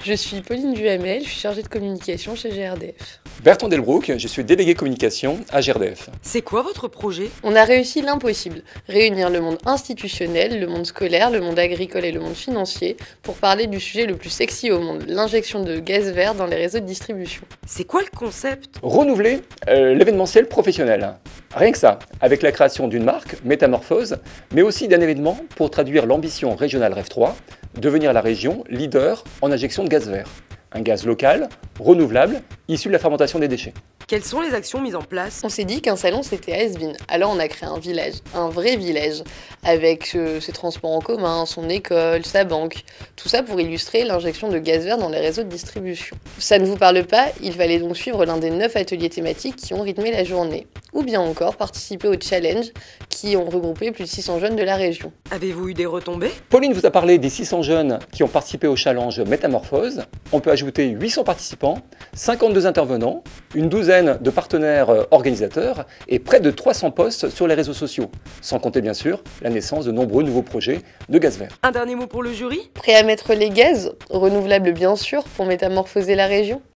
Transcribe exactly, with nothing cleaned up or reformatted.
Je suis Pauline Duhamel, je suis chargée de communication chez G R D F. Bertrand Delbrouck, je suis délégué communication à G R D F. C'est quoi votre projet? On a réussi l'impossible, réunir le monde institutionnel, le monde scolaire, le monde agricole et le monde financier pour parler du sujet le plus sexy au monde, l'injection de gaz vert dans les réseaux de distribution. C'est quoi le concept? Renouveler euh, l'événementiel professionnel. Rien que ça, avec la création d'une marque, Métamorphose, mais aussi d'un événement pour traduire l'ambition régionale Rêve trois, devenir la région leader en injection de gaz vert. Un gaz local, renouvelable, issu de la fermentation des déchets. Quelles sont les actions mises en place? On s'est dit qu'un salon c'était has-been, alors on a créé un village, un vrai village, avec euh, ses transports en commun, son école, sa banque, tout ça pour illustrer l'injection de gaz vert dans les réseaux de distribution. Ça ne vous parle pas? Il fallait donc suivre l'un des neuf ateliers thématiques qui ont rythmé la journée, ou bien encore participer au challenge qui ont regroupé plus de six cents jeunes de la région. Avez-vous eu des retombées? Pauline vous a parlé des six cents jeunes qui ont participé au challenge Métamorphose. On peut ajouter huit cents participants, cinquante-deux intervenants, une douzaine de partenaires organisateurs et près de trois cents posts sur les réseaux sociaux, sans compter bien sûr la naissance de nombreux nouveaux projets de gaz vert. Un dernier mot pour le jury? Prêt à mettre les gaz, renouvelables bien sûr, pour métamorphoser la région?